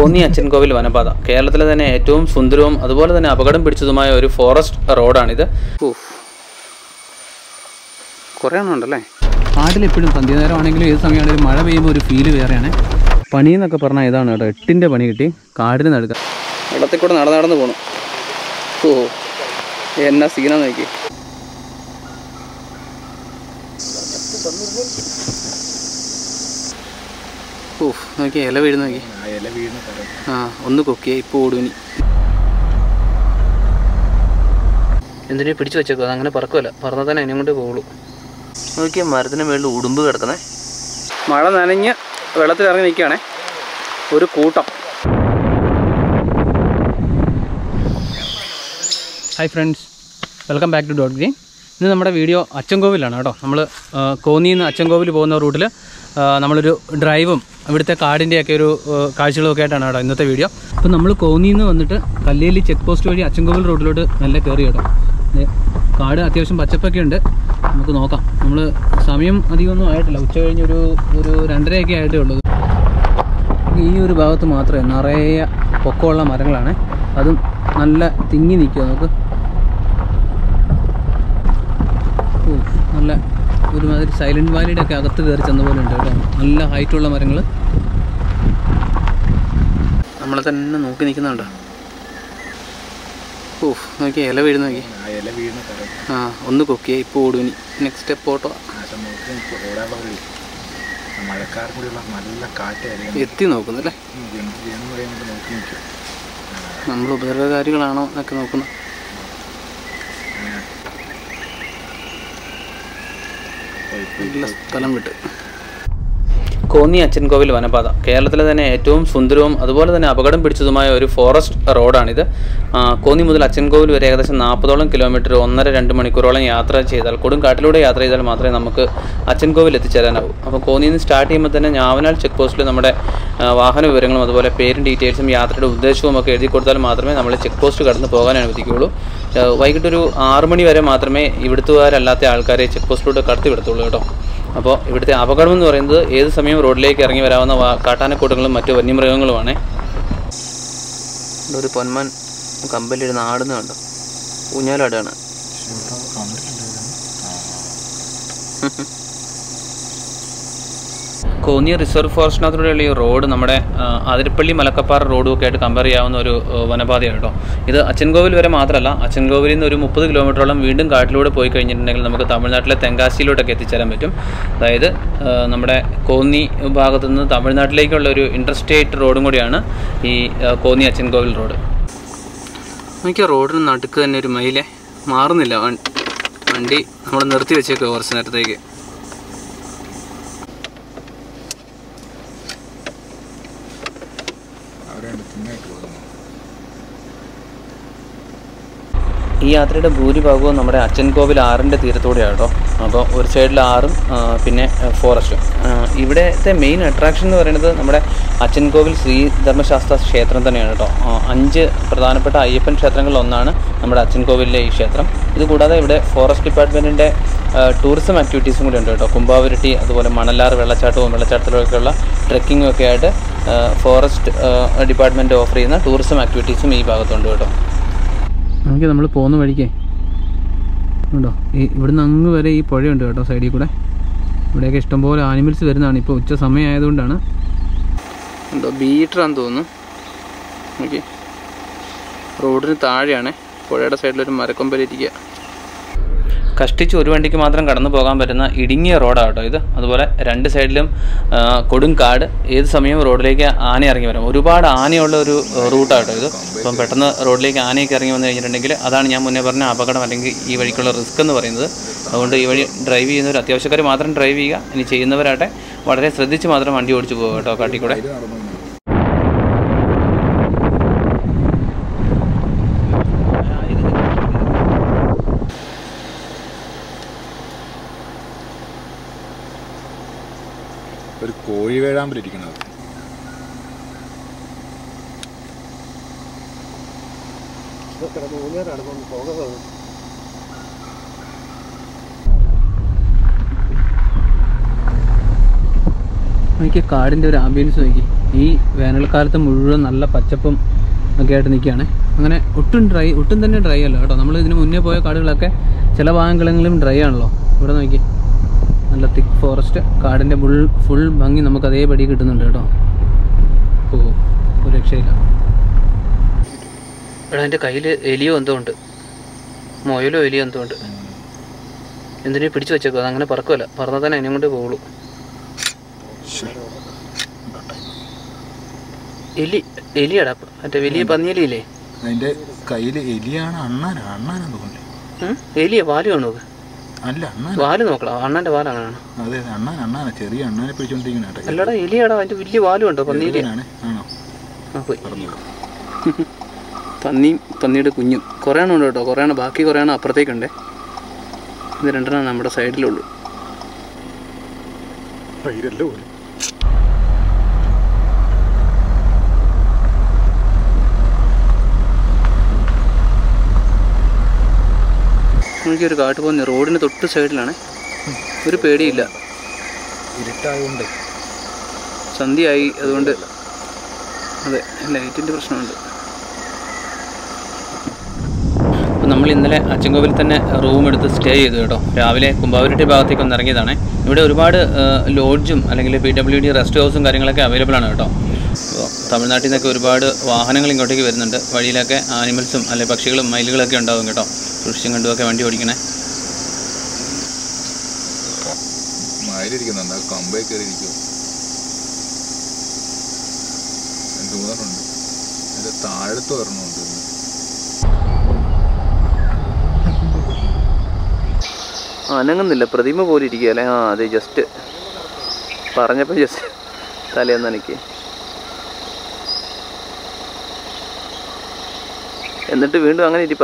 കോന്നി അച്ചൻകോവിൽ വനപാത കേരളത്തിലെ തന്നെ ഏറ്റവും സുന്ദരവും അതുപോലെ തന്നെ അപകടം പിടിച്ചതുമായ ഒരു ഫോറസ്റ്റ് റോഡാണിത്. കുറേ എണ്ണമുണ്ടല്ലേ. കാട്ടിലെപ്പോഴും സന്ധ്യാനേരമാണെങ്കിലും ഏത് സമയമാണെങ്കിലും മഴ പെയ്യുമ്പോൾ ഒരു ഫീല് വേറെയാണ്. പണിയെന്നൊക്കെ പറഞ്ഞാൽ ഇതാണ് കേട്ടോ. 8ന്റെ പണി കിട്ടി. കാടിന് നടുക വെള്ളത്തിൽ കൂടെ നടന്ന് പോകണം. എന്നാ സീനാന്ന് നോക്കി. നോക്കി ഇല വീഴുന്ന നോക്കി. ഒന്ന് കൊക്കിയ ഇപ്പോൾ ഓടുവിനി. എന്തിനു പിടിച്ചു വെച്ചേക്കോ, അതങ്ങനെ പറക്കുമല്ല. പറന്നാൽ തന്നെ അതിനെ കൊണ്ട് പോകുള്ളൂ. നോക്കിയാൽ മരത്തിന് മേളിൽ ഉടുമ്പ് കിടക്കുന്നേ. മഴ നനഞ്ഞ് വെള്ളത്തിൽ ഇറങ്ങി നിൽക്കുകയാണേ ഒരു കൂട്ടം. Hi friends, welcome back to dot green. ഇന്ന് നമ്മുടെ വീഡിയോ അച്ചൻകോവിലാണ് കേട്ടോ. നമ്മൾ കോന്നിയിൽ നിന്ന് അച്ചൻകോവിൽ പോകുന്ന റൂട്ടിൽ നമ്മളൊരു ഡ്രൈവും ഇവിടുത്തെ കാടിൻ്റെയൊക്കെ ഒരു കാഴ്ചകളൊക്കെ ആയിട്ടാണ് കേട്ടോ ഇന്നത്തെ വീഡിയോ. അപ്പോൾ നമ്മൾ കോന്നിയിൽ നിന്ന് വന്നിട്ട് കല്ലേലി ചെക്ക് പോസ്റ്റ് വഴി അച്ചൻകോവിൽ റോഡിലോട്ട് നല്ല കയറി കേട്ടോ. കാട് അത്യാവശ്യം പച്ചപ്പൊക്കെ ഉണ്ട്. നമുക്ക് നോക്കാം. നമ്മൾ സമയം അധികമൊന്നും ആയിട്ടില്ല. ഉച്ച കഴിഞ്ഞ് ഒരു 2:30 ആയിട്ടേ ഉള്ളൂ. ഈ ഒരു ഭാഗത്ത് മാത്രമേ നിറയെ പൊക്കമുള്ള മരങ്ങളാണ്. അതും നല്ല തിങ്ങി നിൽക്കുക. നമുക്ക് നല്ല ഒരുമാതിരി സൈലൻറ്റ് വാലിയുടെ ഒക്കെ അകത്ത് കയറി ചെന്ന പോലെ ഉണ്ട് കേട്ടോ. നല്ല ഹൈറ്റുള്ള മരങ്ങൾ നമ്മളെ തന്നെ നോക്കി നിൽക്കുന്നുണ്ടോ. നോക്കി ഇല വീഴുന്ന നോക്കി. ഒന്ന് കൊക്കിയ ഇപ്പോൾ ഓടുവിനി. Next step auto. എത്തി നോക്കുന്നല്ലേ. നമ്മൾ ഉപദ്രവകാരികളാണോ എന്നൊക്കെ നോക്കുന്നു. സ്ഥലം വിട്ട് കോന്നി അച്ചൻകോവിൽ വനപാത കേരളത്തിലെ തന്നെ ഏറ്റവും സുന്ദരവും അതുപോലെ തന്നെ അപകടം പിടിച്ചതുമായ ഒരു ഫോറസ്റ്റ് റോഡാണിത്. കോന്നി മുതൽ അച്ചൻകോവിൽ വരെ ഏകദേശം 40ഓളം കിലോമീറ്റർ 1.5-2 മണിക്കൂറോളം യാത്ര ചെയ്താൽ, കൊടുങ്കാട്ടിലൂടെ യാത്ര ചെയ്താൽ മാത്രമേ നമുക്ക് അച്ചൻകോവിൽ എത്തിച്ചേരാനാവൂ. അപ്പോൾ കോന്നിയിൽ നിന്ന് സ്റ്റാർട്ട് ചെയ്യുമ്പോൾ തന്നെ ഞാവനാൽ ചെക്ക് പോസ്റ്റിൽ നമ്മുടെ വാഹന വിവരങ്ങളും അതുപോലെ പേരും ഡീറ്റെയിൽസും യാത്രയുടെ ഉദ്ദേശവും ഒക്കെ എഴുതി കൊടുത്താൽ മാത്രമേ നമ്മൾ ചെക്ക് പോസ്റ്റ് കടന്ന് പോകാൻ അനുവദിക്കുകയുള്ളൂ. വൈകിട്ടൊരു 6 മണി വരെ മാത്രമേ ഇവിടുത്തുകാരല്ലാത്ത ആൾക്കാരെ ചെക്ക് പോസ്റ്റിലൂടെ കടത്തി വിടത്തുള്ളൂ കേട്ടോ. അപ്പോൾ ഇവിടുത്തെ അപകടം എന്ന് പറയുന്നത് ഏത് സമയവും റോഡിലേക്ക് ഇറങ്ങി വരാവുന്ന കാട്ടാനക്കൂട്ടങ്ങളും മറ്റു വന്യമൃഗങ്ങളുമാണ്. ഒരു പൊന്മാൻ കമ്പലിരുന്ന് ആടുന്ന കണ്ടോ. ഊഞ്ഞാലാടാണ്. കോന്നി റിസർവ് ഫോറസ്റ്റിനകത്തൂടെയുള്ള ഈ റോഡ് നമ്മുടെ അതിരപ്പള്ളി മലക്കപ്പാറ റോഡും ഒക്കെ ആയിട്ട് കമ്പയർ ചെയ്യാവുന്ന ഒരു വനപാതയാണ് കേട്ടോ. ഇത് അച്ചൻകോവിൽ വരെ മാത്രമല്ല, അച്ചൻകോവിലിൽ നിന്ന് ഒരു 30 കിലോമീറ്ററോളം വീണ്ടും കാട്ടിലൂടെ പോയി കഴിഞ്ഞിട്ടുണ്ടെങ്കിൽ നമുക്ക് തമിഴ്നാട്ടിലെ തെങ്കാശിയിലോട്ടൊക്കെ എത്തിച്ചേരാൻ പറ്റും. അതായത് നമ്മുടെ കോന്നി ഭാഗത്തു നിന്ന് തമിഴ്നാട്ടിലേക്കുള്ള ഒരു ഇൻ്റർസ്റ്റേറ്റ് റോഡും കൂടിയാണ് ഈ കോന്നി അച്ചൻകോവിൽ റോഡ്. എനിക്ക് റോഡിന് നടുക്ക് തന്നെ ഒരു മയിലെ മാറുന്നില്ല. വണ്ടി നമ്മൾ നിർത്തി വെച്ചേക്കുക കുറച്ച് നേരത്തേക്ക്. ഈ യാത്രയുടെ ഭൂരിഭാഗവും നമ്മുടെ അച്ചൻകോവിൽ ആറിൻ്റെ തീരത്തൂടെയാണ് കേട്ടോ. അപ്പോൾ ഒരു സൈഡിൽ ആറും പിന്നെ ഫോറസ്റ്റും. ഇവിടുത്തെ മെയിൻ അട്രാക്ഷൻ എന്ന് പറയുന്നത് നമ്മുടെ അച്ചൻകോവിൽ ശ്രീധർമ്മശാസ്ത്ര ക്ഷേത്രം തന്നെയാണ് കേട്ടോ. 5 പ്രധാനപ്പെട്ട അയ്യപ്പൻ ക്ഷേത്രങ്ങളിലൊന്നാണ് നമ്മുടെ അച്ചൻകോവിലിലെ ഈ ക്ഷേത്രം. ഇതുകൂടാതെ ഇവിടെ ഫോറസ്റ്റ് ഡിപ്പാർട്ട്മെൻറ്റിൻ്റെ ടൂറിസം ആക്ടിവിറ്റീസും കൂടി ഉണ്ട് കേട്ടോ. കുമ്പാവുരുട്ടി, അതുപോലെ മണലാർ വെള്ളച്ചാട്ടത്തിലൊക്കെയുള്ള ട്രെക്കിങ്ങും ഒക്കെ ആയിട്ട് ഫോറസ്റ്റ് ഡിപ്പാർട്ട്മെൻറ്റ് ഓഫർ ചെയ്യുന്ന ടൂറിസം ആക്ടിവിറ്റീസും ഈ ഭാഗത്തുണ്ട് കേട്ടോ. നമുക്ക് നമ്മൾ പോകുന്ന വഴിക്കേ ഉണ്ടോ, ഇവിടുന്ന് അങ്ങ് വരെ ഈ പുഴയുണ്ട് കേട്ടോ സൈഡിൽ കൂടെ. ഇവിടെയൊക്കെ ഇഷ്ടംപോലെ ആനിമൽസ് വരുന്നതാണ്. ഇപ്പോൾ ഉച്ച സമയം ആയതുകൊണ്ടാണ്. എന്തോ ബീറ്ററാന്ന് തോന്നുന്നു. ഓക്കെ, റോഡിന് താഴെയാണ്, പുഴയുടെ സൈഡിലൊരു മരക്കൊമ്പലിരിക്കുക. കഷ്ടിച്ച് ഒരു വണ്ടിക്ക് മാത്രം കടന്നു പോകാൻ പറ്റുന്ന ഇടുങ്ങിയ റോഡാണ് കേട്ടോ ഇത്. അതുപോലെ 2 സൈഡിലും കൊടും കാട്. ഏത് സമയവും റോഡിലേക്ക് ആന ഇറങ്ങി വരാം. ഒരുപാട് ആനയുള്ള ഒരു റൂട്ടാണ് കേട്ടോ ഇത്. അപ്പം പെട്ടെന്ന് റോഡിലേക്ക് ആനയൊക്കെ ഇറങ്ങി വന്നു കഴിഞ്ഞിട്ടുണ്ടെങ്കിൽ അതാണ് ഞാൻ മുന്നേ പറഞ്ഞ അപകടം അല്ലെങ്കിൽ ഈ വഴിക്കുള്ള റിസ്ക് എന്ന് പറയുന്നത്. അതുകൊണ്ട് ഈ വഴി ഡ്രൈവ് ചെയ്യുന്നവർ അത്യാവശ്യക്കാർ മാത്രം ഡ്രൈവ് ചെയ്യുക. ഇനി ചെയ്യുന്നവരാട്ടെ വളരെ ശ്രദ്ധിച്ച് മാത്രം വണ്ടി ഓടിച്ചു പോകുക കേട്ടോ കാട്ടിക്കൂടെ. ഒരു കോഴി വേഴാമ്പലിരിക്കുന്നത്. എനിക്ക് കാടിൻ്റെ ഒരു ആംബിയൻസ് നോക്കി. ഈ വേനൽക്കാലത്ത് മുഴുവൻ നല്ല പച്ചപ്പും ഒക്കെ ആയിട്ട് നിൽക്കുകയാണ്. അങ്ങനെ ഒട്ടും തന്നെ ഡ്രൈ അല്ല കേട്ടോ. നമ്മൾ ഇതിന് മുന്നേ പോയ കാടുകളൊക്കെ ചില ഭാഗങ്ങളെങ്കിലും ഡ്രൈ ആണല്ലോ. ഇവിടെ നോക്കി നല്ല തിക്ക് ഫോറസ്റ്റ്, കാടിൻ്റെ ഫുൾ ഭംഗി നമുക്ക് അതേപടി കിട്ടുന്നുണ്ട് കേട്ടോ. ഒരു രക്ഷയില്ല. ഇവിടെ എൻ്റെ കയ്യിൽ എലിയോ എന്തോ ഉണ്ട്, മുയലോ എലിയോ എന്തോ ഉണ്ട്. എന്തിനു പിടിച്ചു വെച്ചേക്കോ, അതങ്ങനെ പറക്കുമല്ല, പറന്നാൽ തന്നെ അതിനെ കൊണ്ട് പോകുള്ളൂ. എലിയാടാ, മറ്റേ വലിയ പന്നിയലിയില്ലേ അതിന്റെ കയ്യിൽ എലിയാണ്. അണ്ണാനാന്ന് തോന്നുന്നു. എലിയ വാല് കാണുക? അല്ല, വാല് നോക്കണം, അണ്ണന്റെ വാല് അങ്ങനെയാണ്. അതെ, അണ്ണാന ചെറിയ അണ്ണാനെ പിടിച്ചോണ്ടിരിക്കുന്ന. അല്ലടാ, എലിയാടാ, അതിന്റെ വലിയ വാലും ഉണ്ടോ? പന്നിയിലാണ്. പന്നിയുടെ കുഞ്ഞും കുറേ എണ്ണം ഉണ്ട് കേട്ടോ. കുറേ എണ്ണം, ബാക്കി കുറേ എണ്ണം അപ്പുറത്തേക്കുണ്ടേ. ഇത് രണ്ടെണ്ണം നമ്മുടെ സൈഡിലുള്ളൂ. എനിക്കൊരു കാട്ടുപോന്നി റോഡിന് തൊട്ട് സൈഡിലാണ്. ഒരു പേടിയില്ല. ഇരുട്ടായതുകൊണ്ട്, സന്ധ്യയായി, അതുകൊണ്ട്. അതെ, ലൈറ്റിൻ്റെ പ്രശ്നമുണ്ട്. അപ്പോൾ നമ്മൾ ഇന്നലെ അച്ചൻകോവിൽ തന്നെ റൂം എടുത്ത് സ്റ്റേ ചെയ്തു കേട്ടോ. രാവിലെ കുമ്പാവൂരിട്ടി ഭാഗത്തേക്ക് ഒന്ന് ഇറങ്ങിയതാണ്. ഇവിടെ ഒരുപാട് ലോഡ്ജും അല്ലെങ്കിൽ PWD റെസ്റ്റ് ഹൗസും കാര്യങ്ങളൊക്കെ അവൈലബിൾ ആണ് കേട്ടോ. അപ്പോൾ തമിഴ്നാട്ടിൽ നിന്നൊക്കെ ഒരുപാട് വാഹനങ്ങൾ ഇങ്ങോട്ടേക്ക് വരുന്നുണ്ട്. വഴിയിലൊക്കെ ആനിമൽസും അല്ലെങ്കിൽ പക്ഷികളും മയിലുകളൊക്കെ ഉണ്ടാവും കേട്ടോ. സൂക്ഷിച്ചും കണ്ടുമൊക്കെ വണ്ടി ഓടിക്കണേ. മയിലിരിക്കുന്നുണ്ട്, കമ്പേ കയറിയിരിക്കും. താഴത്ത് വരണമുണ്ട്. അനങ്ങുന്നില്ല, പ്രതിമ പോലെ ഇരിക്കുക അല്ലേ? അതെ, ജസ്റ്റ് പറഞ്ഞപ്പോൾ ജസ്റ്റ് തലേന്ന് എനിക്ക്. എന്നിട്ട് വീണ്ടും അങ്ങനെ ഇരിപ്പാ.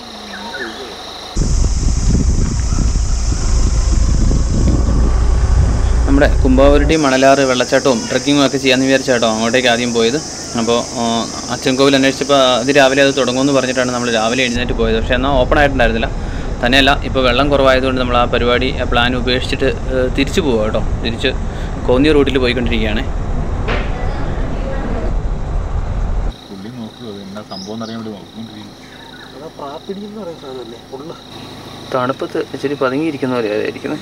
നമ്മുടെ കുമ്പാവൂരിട്ടി മണലാറ് വെള്ളച്ചാട്ടവും ട്രക്കിങ്ങും ഒക്കെ ചെയ്യാമെന്ന് വിചാരിച്ചാട്ടോ അങ്ങോട്ടേക്ക് ആദ്യം പോയത്. അപ്പോൾ അച്ചൻകോവിൽ അന്വേഷിച്ചപ്പോൾ രാവിലെ അത് തുടങ്ങുമെന്ന് പറഞ്ഞിട്ടാണ് നമ്മൾ രാവിലെ എഴുന്നേറ്റ് പോയത്. പക്ഷേ എന്നാൽ ഓപ്പൺ ആയിട്ടുണ്ടായിരുന്നില്ല. തന്നെയല്ല, ഇപ്പോൾ വെള്ളം കുറവായതുകൊണ്ട് നമ്മൾ ആ പരിപാടി, ആ പ്ലാൻ ഉപേക്ഷിച്ചിട്ട് തിരിച്ചു പോവുക കേട്ടോ. തിരിച്ച് കോന്നി റൂട്ടിൽ പോയിക്കൊണ്ടിരിക്കുകയാണ്. തണുപ്പത്ത് ഇച്ചിരി പതുങ്ങിയിരിക്കുന്ന പോലെയാണ് ഇരിക്കുന്നത്.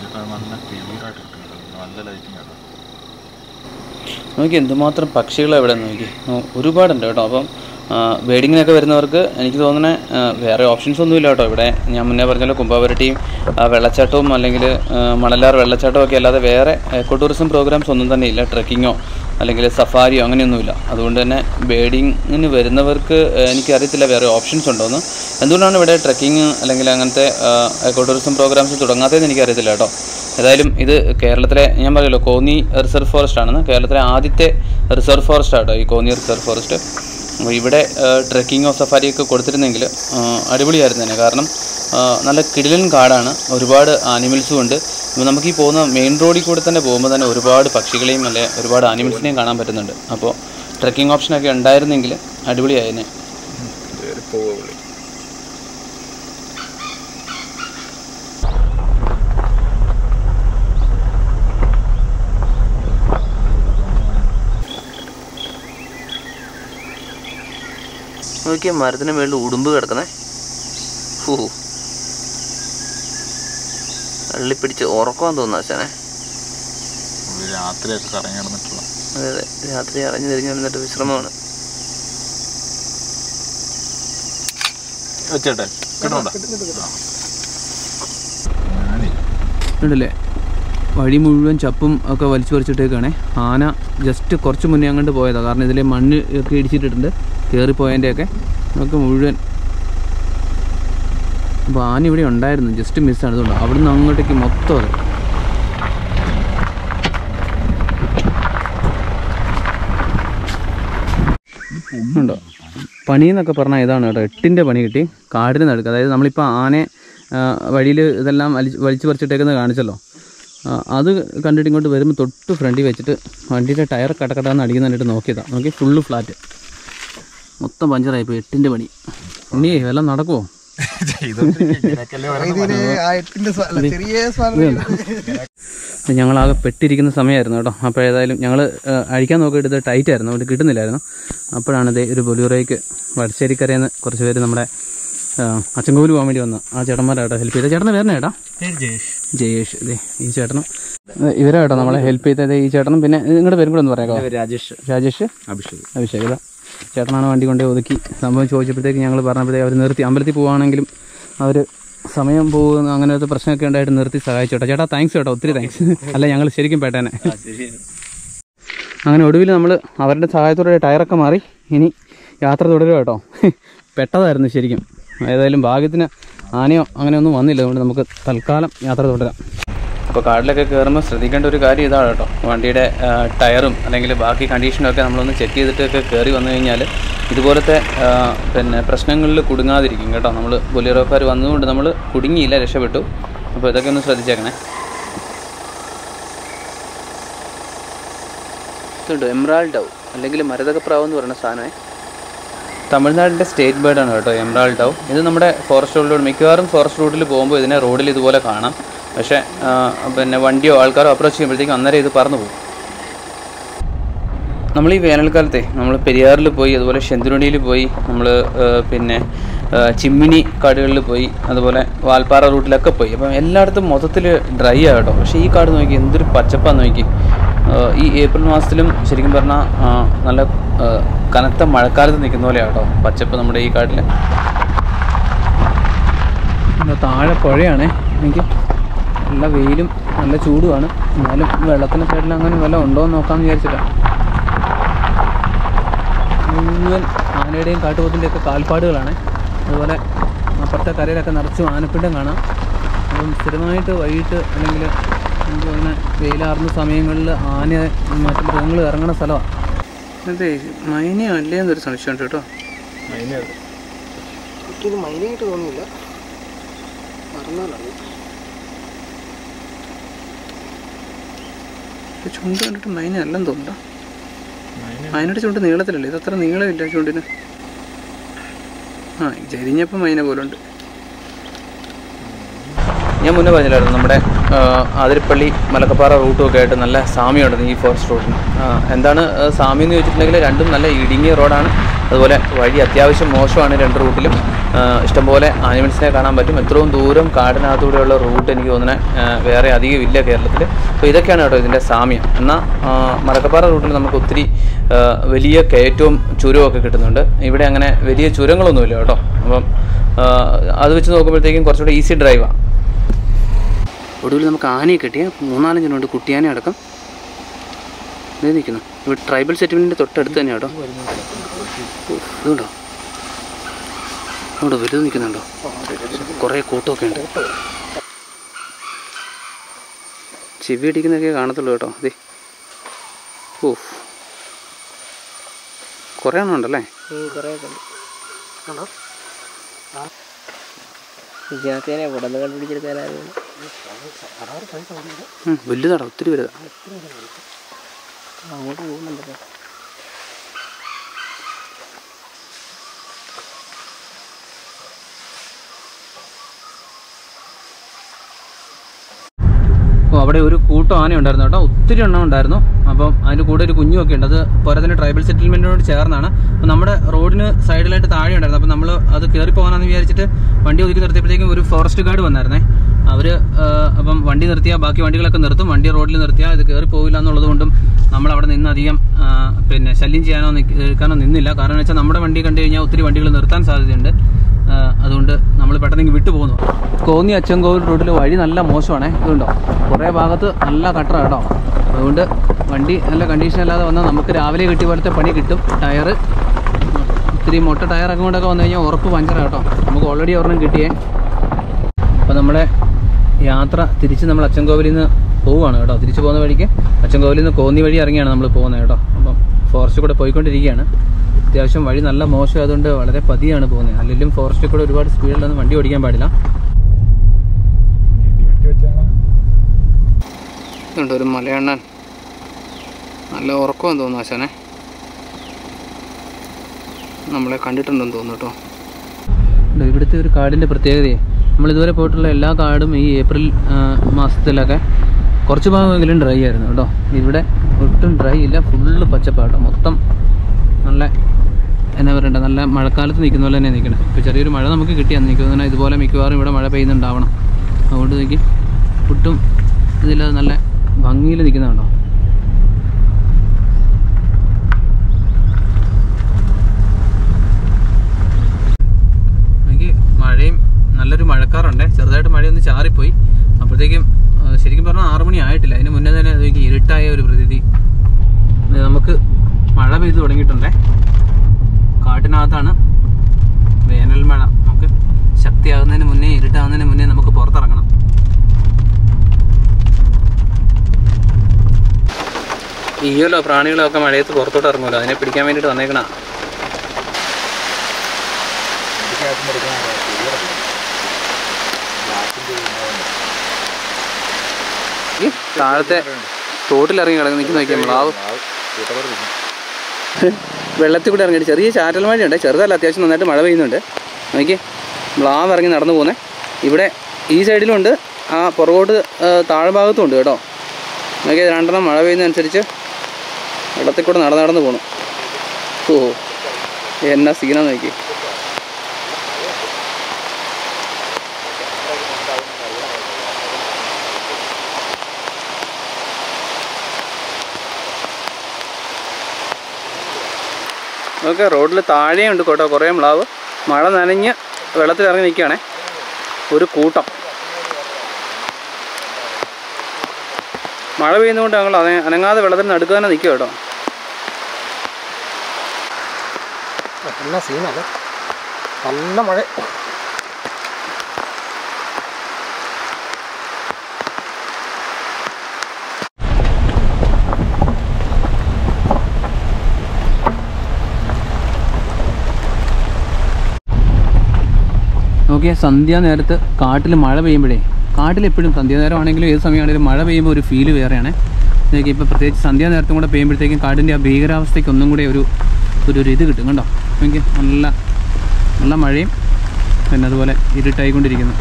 നോക്കി എന്തുമാത്രം പക്ഷികളാണ് ഇവിടെ നോക്കി, ഒരുപാടുണ്ട് കേട്ടോ. അപ്പം വെഡിങ്ങിനൊക്കെ വരുന്നവർക്ക് എനിക്ക് തോന്നുന്നത് വേറെ ഓപ്ഷൻസ് ഒന്നുമില്ല കേട്ടോ. ഇവിടെ ഞാൻ മുന്നേ പറഞ്ഞല്ലോ, കുമ്പാവൂരിട്ടിയും വെള്ളച്ചാട്ടവും അല്ലെങ്കിൽ മണലാർ വെള്ളച്ചാട്ടവും ഒക്കെ അല്ലാതെ വേറെ എക്കോ ടൂറിസം പ്രോഗ്രാംസ് ഒന്നും തന്നെ ഇല്ല. ട്രക്കിങ്ങോ അല്ലെങ്കിൽ സഫാരിയോ അങ്ങനെയൊന്നുമില്ല. അതുകൊണ്ട് തന്നെ വെഡിങ്ങിന് വരുന്നവർക്ക് എനിക്കറിയത്തില്ല വേറെ ഓപ്ഷൻസ് ഉണ്ടോയെന്ന്. എന്തുകൊണ്ടാണ് ഇവിടെ ട്രക്കിങ് അല്ലെങ്കിൽ അങ്ങനത്തെ എക്കോ ടൂറിസം പ്രോഗ്രാംസ് തുടങ്ങാത്തതെന്ന് എനിക്കറിയത്തില്ല കേട്ടോ. ഏതായാലും ഇത് കേരളത്തിലെ, ഞാൻ പറയുമല്ലോ, കോന്നി റിസർവ് ഫോറസ്റ്റ് ആണെന്ന്. കേരളത്തിലെ ആദ്യത്തെ റിസർവ് ഫോറസ്റ്റ് ആട്ടോ ഈ കോന്നി റിസർവ് ഫോറസ്റ്റ്. അപ്പോൾ ഇവിടെ ട്രക്കിങ്ങോ സഫാരിയൊക്കെ കൊടുത്തിരുന്നെങ്കിൽ അടിപൊളിയായിരുന്നു തന്നെ. കാരണം നല്ല കിടിലൻ കാടാണ്, ഒരുപാട് ആനിമൽസും ഉണ്ട്. അപ്പോൾ നമുക്ക് ഈ പോകുന്ന മെയിൻ റോഡിൽ കൂടെ തന്നെ പോകുമ്പോൾ തന്നെ ഒരുപാട് പക്ഷികളെയും അല്ലെ ഒരുപാട് ആനിമൽസിനെയും കാണാൻ പറ്റുന്നുണ്ട്. അപ്പോൾ ട്രക്കിംഗ് ഓപ്ഷനൊക്കെ ഉണ്ടായിരുന്നെങ്കിൽ അടിപൊളിയായിരുന്നു. നോക്കിയാൽ മരത്തിന് മേളിൽ ഉടുമ്പ് കിടക്കുന്നേ. അള്ളിപ്പിടിച്ച് ഉറക്കാൻ തോന്നുന്നു അച്ഛനെ. രാത്രിയൊക്കെ കറങ്ങി നടന്നിട്ടുള്ള. അതെ അതെ, രാത്രി അറിഞ്ഞു തിരിഞ്ഞു നടന്നിട്ട് വിശ്രമമാണ്. ഉണ്ടല്ലേ, വഴി മുഴുവൻ ചപ്പും ഒക്കെ വലിച്ചു പറിച്ചിട്ടേക്കാണേ. ആന ജസ്റ്റ് കുറച്ച് മുന്നേ അങ്ങോട്ട് പോയതാണ്. കാരണം ഇതിലെ മണ്ണ് ഒക്കെ ഇടിച്ചിട്ടിട്ടുണ്ട്, കയറിപ്പോയതിൻ്റെയൊക്കെ നമുക്ക് മുഴുവൻ. അപ്പോൾ ആന ഇവിടെ ഉണ്ടായിരുന്നു, ജസ്റ്റ് മിസ്സാണ്. അതുകൊണ്ട് അവിടെ നിന്ന് അങ്ങോട്ടേക്ക് മൊത്തം അത്. ഉണ്ടോ പണിയെന്നൊക്കെ പറഞ്ഞാൽ ഇതാണ് കേട്ടോ. 8ൻ്റെ പണി കിട്ടി കാടിന് നടുക്ക്. അതായത് നമ്മളിപ്പോൾ ആനയെ വഴിയിൽ ഇതെല്ലാം വലിച്ചു പറിച്ചിട്ടേക്കുന്നത് കാണിച്ചല്ലോ. അത് കണ്ടിട്ട് ഇങ്ങോട്ട് വരുമ്പോൾ തൊട്ട് ഫ്രണ്ടിൽ വെച്ചിട്ട് വണ്ടിയുടെ ടയർ കടക്കടാന്ന് അടിക്കുന്ന കണ്ടിട്ട് നോക്കിയതാണ്. നോക്കി ഫുള്ള് ഫ്ലാറ്റ്, മൊത്തം പഞ്ചറായിപ്പോൾ. 8ൻ്റെ പണി. ഇനി എല്ലാം നടക്കുമോ? ഞങ്ങളാകെ പെട്ടിരിക്കുന്ന സമയമായിരുന്നു കേട്ടോ. അപ്പോൾ ഏതായാലും ഞങ്ങൾ അഴിക്കാൻ നോക്കിയിട്ട് ഇത് ടൈറ്റ് ആയിരുന്നു, അതുകൊണ്ട് കിട്ടുന്നില്ലായിരുന്നു. അപ്പോഴാണ് ഇത് ഒരു ബൊലൂറോയ്ക്ക് വടശ്ശേരിക്കരയിൽ നിന്ന് കുറച്ച് പേര് നമ്മുടെ അച്ചൻകോവിൽ പോകാൻ വേണ്ടി വന്നു. ആ ചേട്ടന്മാരാട്ടോ ഹെൽപ്പ് ചെയ്തത്. ചേട്ടന് വേറെ ചേട്ടാ ജയേഷ്. അതെ ഈ ചേട്ടനും ഇവരാട്ടോ നമ്മളെ ഹെൽപ്പ് ചെയ്തത്. ഈ ചേട്ടനും പിന്നെ നിങ്ങളുടെ പേരും കൂടെ ഒന്ന് പറയാമോ? രാജേഷ് അഭിഷേക്. ഇതാ ചേട്ടനാണ് വണ്ടി കൊണ്ട് ഒതുക്കി. സംഭവം ചോദിച്ചപ്പോഴത്തേക്ക് ഞങ്ങൾ പറഞ്ഞപ്പോഴത്തേക്ക് അവർ നിർത്തി. അമ്പലത്തിൽ പോവുകയാണെങ്കിലും അവർ സമയം പോകുന്ന അങ്ങനത്തെ പ്രശ്നമൊക്കെ ഉണ്ടായിട്ട് നിർത്തി സഹായിച്ചു കേട്ടോ. ചേട്ടാ താങ്ക്സ് കേട്ടോ, ഒത്തിരി താങ്ക്സ്. അല്ല ഞങ്ങൾ ശരിക്കും പേട്ടേനെ. അങ്ങനെ ഒടുവിൽ നമ്മൾ അവരുടെ സഹായത്തോടെ ടയറൊക്കെ മാറി ഇനി യാത്ര തുടരുക കേട്ടോ. പെട്ടതായിരുന്നു ശരിക്കും. ഏതായാലും ഭാഗ്യത്തിന് ആനയോ അങ്ങനെയൊന്നും വന്നില്ല, അതുകൊണ്ട് നമുക്ക് തൽക്കാലം യാത്ര തുടരാം. അപ്പോൾ കാട്ടിലൊക്കെ കയറുമ്പോൾ ശ്രദ്ധിക്കേണ്ട ഒരു കാര്യം ഇതാണ് കേട്ടോ. വണ്ടിയുടെ ടയറും അല്ലെങ്കിൽ ബാക്കി കണ്ടീഷനൊക്കെ നമ്മളൊന്ന് ചെക്ക് ചെയ്തിട്ടൊക്കെ കയറി വന്നു കഴിഞ്ഞാൽ ഇതുപോലത്തെ പിന്നെ പ്രശ്നങ്ങളിൽ കുടുങ്ങാതിരിക്കും കേട്ടോ. നമ്മൾ ബൊലേറോക്കാർ വന്നതുകൊണ്ട് നമ്മൾ കുടുങ്ങിയില്ല, രക്ഷപ്പെട്ടു. അപ്പോൾ ഇതൊക്കെ ഒന്ന് ശ്രദ്ധിച്ചേക്കണേ. ഇതുണ്ട് എമറാൾഡ് ഡൗ അല്ലെങ്കിൽ മരതകപ്രാവ് എന്ന് പറയുന്ന സാധനമേ. തമിഴ്നാടിൻ്റെ സ്റ്റേറ്റ് ബേർഡാണ് കേട്ടോ എമറാൾഡ് ഡൗ. ഇത് നമ്മുടെ ഫോറസ്റ്റ് റോഡിലൂടെ മിക്കവാറും ഫോറസ്റ്റ് റൂട്ടിൽ പോകുമ്പോൾ ഇതിനെ റോഡിൽ ഇതുപോലെ കാണാം. പക്ഷേ പിന്നെ വണ്ടിയോ ആൾക്കാരോ അപ്രോച്ച് ചെയ്യുമ്പോഴത്തേക്കും അന്നേരം ഇത് പറന്നു പോകും. നമ്മൾ ഈ വേനൽക്കാലത്തെ നമ്മൾ പെരിയാറിൽ പോയി, അതുപോലെ ശെന്തുരുണിയിൽ പോയി, നമ്മൾ പിന്നെ ചിമ്മിനി കാടുകളിൽ പോയി, അതുപോലെ വാൽപ്പാറ റൂട്ടിലൊക്കെ പോയി. അപ്പം എല്ലായിടത്തും മൊത്തത്തിൽ ഡ്രൈ ആകട്ടോ. പക്ഷേ ഈ കാട് നോക്കി എന്തൊരു പച്ചപ്പാന്ന് നോക്കി. ഈ ഏപ്രിൽ മാസത്തിലും ശരിക്കും പറഞ്ഞാൽ നല്ല കനത്ത മഴക്കാലത്ത് നിൽക്കുന്ന പോലെയാട്ടോ പച്ചപ്പ് നമ്മുടെ ഈ കാട്ടിൽ. താഴെ പുഴയാണേ. എനിക്ക് നല്ല വെയിലും നല്ല ചൂടുമാണ്. എന്നാലും വെള്ളത്തിൻ്റെ സൈഡിൽ അങ്ങനെ വല്ലതും ഉണ്ടോ എന്ന് നോക്കാമെന്ന് വിചാരിച്ചിട്ടാണ്. മുഴുവൻ ആനയുടെയും കാട്ടുപോത്തിൻ്റെയൊക്കെ കാൽപ്പാടുകളാണ്. അതുപോലെ അപ്പുറത്തെ കരയിലൊക്കെ നിറച്ചും ആനപ്പിണ്ടം കാണാം. അപ്പം സ്ഥിരമായിട്ട് വൈകിട്ട് അല്ലെങ്കിൽ നമുക്ക് അങ്ങനെ വെയിലാർന്ന സമയങ്ങളിൽ ആന മറ്റു മൃഗങ്ങൾ ഇറങ്ങുന്ന സ്ഥലമാണ്. അതെ മൈനയോ അല്ലേ എന്നൊരു സംശയമുണ്ട് കേട്ടോ. ഇത് മൈനയായിട്ട് തോന്നുന്നില്ല, മറന്നാലറിയാം. ചുണ്ട് കണ്ടിട്ട് മൈന അല്ലെന്ന് തോന്നുന്നുണ്ടോ? മൈനയുടെ ചുണ്ട് നീളത്തിലല്ലേ, ഇതത്ര നീളമില്ല ചുണ്ടിന്. ചെരിഞ്ഞപ്പോൾ മൈന പോലുണ്ട്. ഞാൻ മുന്നേ പറഞ്ഞില്ലായിരുന്നു നമ്മുടെ ആതിരപ്പള്ളി മലക്കപ്പാറ റൂട്ടുമൊക്കെ ആയിട്ട് നല്ല സാമ്യമുണ്ട് ഈ ഫോറസ്റ്റ് റൂട്ടിന്. എന്താണ് സാമ്യം എന്ന് ചോദിച്ചിട്ടുണ്ടെങ്കിൽ രണ്ടും നല്ല ഇടുങ്ങിയ റോഡാണ്. അതുപോലെ വഴി അത്യാവശ്യം മോശമാണ് രണ്ട് റൂട്ടിലും. ഇഷ്ടംപോലെ ആനിമൽസിനെ കാണാൻ പറ്റും. എത്രയും ദൂരം കാടിനകത്തൂടെയുള്ള റൂട്ട് എനിക്ക് തോന്നുന്നത് വേറെ അധികം ഇല്ല കേരളത്തിൽ. അപ്പോൾ ഇതൊക്കെയാണ് കേട്ടോ ഇതിൻ്റെ സാമ്യം. എന്നാൽ മലക്കപ്പാറ റൂട്ടിൽ നമുക്ക് ഒത്തിരി വലിയ കയറ്റവും ചുരവും ഒക്കെ കിട്ടുന്നുണ്ട്. ഇവിടെ അങ്ങനെ വലിയ ചുരങ്ങളൊന്നുമില്ല കേട്ടോ. അപ്പം അത് വെച്ച് നോക്കുമ്പോഴത്തേക്കും കുറച്ചുകൂടെ ഈസി ഡ്രൈവാണ്. ഒടുവിൽ നമുക്ക് ആനയെ കിട്ടിയ 3-4 ജനുണ്ട്, കുട്ടിയാനെ അടക്കം. ഇത് നിൽക്കുന്നു ഇവിടെ ട്രൈബൽ സെറ്റിൽമെൻറ്റിൻ്റെ തൊട്ടടുത്ത് തന്നെ കേട്ടോ. ഇതുണ്ടോ അവിടെ വലുത് നിൽക്കുന്നുണ്ടോ? കുറേ കൂട്ടമൊക്കെ ഉണ്ട്. ചെവി അടിക്കുന്നതൊക്കെ കാണത്തുള്ളൂ കേട്ടോ. അതെ കുറേ എണ്ണം ഉണ്ടല്ലേ. വലുതാടാ, ഒത്തിരി വലുതാ. അങ്ങോട്ട് പോകുന്നുണ്ടല്ലോ. അവിടെ ഒരു കൂട്ടം ആന ഉണ്ടായിരുന്നു കേട്ടോ, ഒത്തിരി എണ്ണം ഉണ്ടായിരുന്നു. അപ്പം അതിൻ്റെ കൂടെ ഒരു കുഞ്ഞുമൊക്കെ ഉണ്ട്. അത് പോരാത്തന്നെ ട്രൈബൽ സെറ്റിൽമെൻറ്റിനോട് ചേർന്നാണ്. അപ്പം നമ്മുടെ റോഡിന് സൈഡിലായിട്ട് താഴെ ഉണ്ടായിരുന്നു. അപ്പം നമ്മൾ അത് കയറി പോകാനാന്ന് വിചാരിച്ചിട്ട് വണ്ടി ഒതുക്കി നിർത്തിയപ്പോഴത്തേക്കും ഒരു ഫോറസ്റ്റ് ഗാർഡ് വന്നായിരുന്നേ. അവർ അപ്പം വണ്ടി നിർത്തിയാൽ ബാക്കി വണ്ടികളൊക്കെ നിർത്തും, വണ്ടി റോഡിൽ നിർത്തിയാൽ ഇത് കയറി പോകില്ല എന്നുള്ളത് കൊണ്ടും നമ്മൾ അവിടെ നിന്ന് അധികം പിന്നെ ശല്യം ചെയ്യാനോ നിൽക്കാനോ നിന്നില്ല. കാരണം എന്ന് വെച്ചാൽ നമ്മുടെ വണ്ടി കണ്ടു കഴിഞ്ഞാൽ ഒത്തിരി വണ്ടികൾ നിർത്താൻ സാധ്യതയുണ്ട്. അതുകൊണ്ട് നമ്മൾ പെട്ടെന്ന് വിട്ടു പോകുന്നു. കോന്നി അച്ചൻകോവിൽ റോഡിൽ വഴി നല്ല മോശമാണ്. ഇതുണ്ടോ കുറേ ഭാഗത്ത് നല്ല കട്ടറ കേട്ടോ. അതുകൊണ്ട് വണ്ടി നല്ല കണ്ടീഷൻ അല്ലാതെ വന്നാൽ നമുക്ക് രാവിലെ കിട്ടിയ പോലത്തെ പണി കിട്ടും. ടയറ് ഇത്തിരി മൊട്ട ടയറൊക്കെ കൊണ്ടൊക്കെ വന്നു കഴിഞ്ഞാൽ ഉറപ്പ് പഞ്ചറാണ് കേട്ടോ. നമുക്ക് ഓൾറെഡി ഒരെണ്ണം കിട്ടിയേ. അപ്പോൾ നമ്മുടെ യാത്ര തിരിച്ച് നമ്മൾ അച്ചൻകോവിലിൽ നിന്ന് പോവുകയാണ് കേട്ടോ. തിരിച്ച് പോകുന്ന വഴിക്ക് അച്ചൻകോവിലിൽ നിന്ന് കോന്നി വഴി ഇറങ്ങിയാണ് നമ്മൾ പോകുന്നത് കേട്ടോ. അപ്പം ഫോറസ്റ്റ് കൂടെ പോയിക്കൊണ്ടിരിക്കുകയാണ്. അത്യാവശ്യം വഴി നല്ല മോശം ആയതുകൊണ്ട് വളരെ പതിയാണ് പോകുന്നത്. അല്ലെങ്കിലും ഫോറസ്റ്റിൽ കൂടെ ഒരുപാട് സ്പീഡിലൊന്നും വണ്ടി ഓടിക്കാൻ പാടില്ല. ഇതുണ്ട് ഒരു മലയണ്ണൻ, നല്ല ഉറക്കമെന്ന് തോന്നുന്നു ആശാനെ. നമ്മളെ കണ്ടിട്ടുണ്ടെന്ന് തോന്നുന്നു കേട്ടോ. ഇവിടുത്തെ ഒരു കാടിൻ്റെ പ്രത്യേകതയെ നമ്മളിതുവരെ പോയിട്ടുള്ള എല്ലാ കാടും ഈ ഏപ്രിൽ മാസത്തിലൊക്കെ കുറച്ച് ഭാഗമെങ്കിലും ഡ്രൈ ആയിരുന്നു കേട്ടോ. ഇവിടെ ഒട്ടും ഡ്രൈ ഇല്ല, ഫുള്ള് പച്ചപ്പാട്ടോ. മൊത്തം നല്ല എന്നാ പറയണ്ട, നല്ല മഴക്കാലത്ത് നിൽക്കുന്ന പോലെ തന്നെ നിൽക്കണം. ഇപ്പോൾ ചെറിയൊരു മഴ നമുക്ക് കിട്ടിയാൽ നിൽക്കുന്നതിനാൽ ഇതുപോലെ മിക്കവാറും ഇവിടെ മഴ പെയ്യുന്നുണ്ടാവണം. അതുകൊണ്ട് നോക്കി ഒട്ടും ഇതില്ലാതെ നല്ല ഭംഗിയിൽ നിൽക്കുന്നുണ്ടോ. എനിക്ക് മഴയും നല്ലൊരു മഴക്കാറുണ്ട്. ചെറുതായിട്ട് മഴയൊന്ന് ചാറിപ്പോയി. അപ്പോഴത്തേക്കും ശരിക്കും പറഞ്ഞാൽ 6 മണി ആയിട്ടില്ല. അതിന് മുന്നേ തന്നെ അതൊക്കെ ഇരുട്ടായ ഒരു പ്രതീതി. നമുക്ക് മഴ പെയ്ത് തുടങ്ങിയിട്ടുണ്ടേ. കാട്ടിനകത്താണ് വേനൽ മഴ. നമുക്ക് ശക്തിയാകുന്നതിന് മുന്നേ, ഇരുട്ടാകുന്നതിന് മുന്നേ നമുക്ക് പുറത്തിറങ്ങണം. ഈയല്ലോ പ്രാണികളൊക്കെ മഴയത്ത് പുറത്തോട്ട് ഇറങ്ങുമല്ലോ, അതിനെ പിടിക്കാൻ വേണ്ടിയിട്ട് വന്നേക്കണ. ഈ താഴത്തെ തോട്ടിലിറങ്ങി കിടന്ന് നിൽക്കുന്ന നോക്കിയാൽ മ്ലാവ് വെള്ളത്തിൽ കൂടെ ഇറങ്ങിയിട്ട് ചെറിയ ചാറ്റൽ മഴയുണ്ട്. ചെറുതല്ല, അത്യാവശ്യം നന്നായിട്ട് മഴ പെയ്യുന്നുണ്ട്. നോക്കി മ്ലാവ് ഇറങ്ങി നടന്നു പോകുന്നത്. ഇവിടെ ഈ സൈഡിലുണ്ട്, ആ പുറകോട്ട് താഴ്ഭാഗത്തും ഉണ്ട് കേട്ടോ. നോക്കി രണ്ടെണ്ണം മഴ പെയ്യുന്നതനുസരിച്ച് വെള്ളത്തിൽ കൂടെ നടന്നു പോകണം. ഓ എന്നാ സീനാന്ന് നോക്കി. ഓക്കെ, റോഡിൽ താഴെയുണ്ട് കേട്ടോ കുറേ മ്ലാവ്. മഴ നനഞ്ഞ് വെള്ളത്തിലിറങ്ങി നിൽക്കുകയാണേ ഒരു കൂട്ടം. മഴ പെയ്യുന്നതുകൊണ്ട് ഞങ്ങൾ അനങ്ങാതെ വെള്ളത്തിൽ നടുക്ക് തന്നെ നിൽക്കുക കേട്ടോ. നല്ല സീനല്ലേ, നല്ല മഴ. നോക്കിയാൽ സന്ധ്യാനേരത്ത് കാട്ടിൽ മഴ പെയ്യുമ്പോഴേ, കാട്ടിലെപ്പോഴും സന്ധ്യാനേരമാണെങ്കിലും ഏത് സമയമാണെങ്കിലും മഴ പെയ്യുമ്പോൾ ഒരു ഫീല് വേറെയാണ്. നോക്കി ഇപ്പോൾ പ്രത്യേകിച്ച് സന്ധ്യാനേരത്തും കൂടെ പെയ്യുമ്പോഴത്തേക്കും കാടിൻ്റെ ആ ഭീകരാവസ്ഥയ്ക്ക് ഒന്നും കൂടെ ഒരു ഇത് കിട്ടും കണ്ടോ. എനിക്ക് നല്ല മഴയും പിന്നെ അതുപോലെ ഇരുട്ടായിക്കൊണ്ടിരിക്കുന്നു.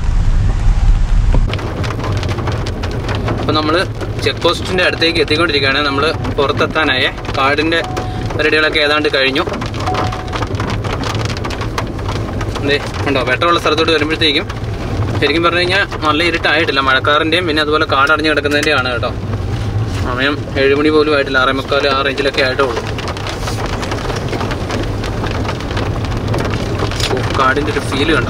അപ്പോൾ നമ്മൾ ചെക്ക് പോസ്റ്റിൻ്റെ അടുത്തേക്ക് എത്തിക്കൊണ്ടിരിക്കുകയാണ്. നമ്മൾ പുറത്തെത്താനായേ. കാടിൻ്റെ പരിപാടികളൊക്കെ ഏതാണ്ട് കഴിഞ്ഞു. ഉണ്ടോ വെട്ടമുള്ള സ്ഥലത്തോട്ട് വരുമ്പോഴത്തേക്കും ശരിക്കും പറഞ്ഞു കഴിഞ്ഞാൽ നല്ല ഇരുട്ടായിട്ടില്ല. മഴക്കാറിൻ്റെയും പിന്നെ അതുപോലെ കാടടഞ്ഞ് കിടക്കുന്നതിൻ്റെയാണ് കേട്ടോ. സമയം 7 മണി പോലും ആയിട്ടില്ല. 6:45 ആ റേഞ്ചിലൊക്കെ ആയിട്ടേ ഉള്ളൂ. കാടിൻ്റെ ഒരു ഫീല് കണ്ടോ.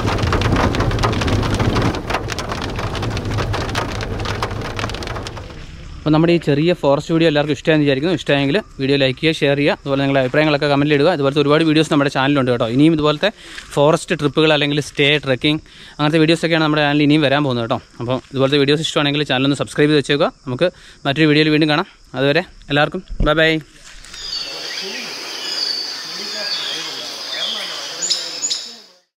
അപ്പോൾ നമ്മുടെ ഈ ചെറിയ ഫോറസ്റ്റ് വീഡിയോ എല്ലാവർക്കും ഇഷ്ടമായെന്ന് വിചാരിക്കുന്നു. ഇഷ്ടമായെങ്കിൽ വീഡിയോ ലൈക്ക് ചെയ്യുക, ഷെയർ ചെയ്യുക, അതുപോലെ നിങ്ങളുടെ അഭിപ്രായങ്ങളൊക്കെ കമൻറ്റിൽ ഇടുക. അതുപോലത്തെ ഒരുപാട് വീഡിയോസ് നമ്മുടെ ചാനലുണ്ട് കേട്ടോ. ഇനിയും ഇതുപോലത്തെ ഫോറസ്റ്റ് ട്രിപ്പുകൾ അല്ലെങ്കിൽ സ്റ്റേ, ട്രെക്കിംഗ് അങ്ങനത്തെ വീഡിയോസൊക്കെയാണ് നമ്മുടെ ചാനലിൽ ഇനിയും വരാൻ പോകുന്നത് കേട്ടോ. അപ്പോൾ ഇതുപോലത്തെ വീഡിയോസ് ഇഷ്ടമാണെങ്കിൽ ചാനലൊന്ന് സബ്സ്ക്രൈബ് ചെയ്ത് വെച്ചേക്കുക. നമുക്ക് മറ്റൊരു വീഡിയോയിൽ വീണ്ടും കാണാം. അതുവരെ എല്ലാവർക്കും ബൈ ബൈ.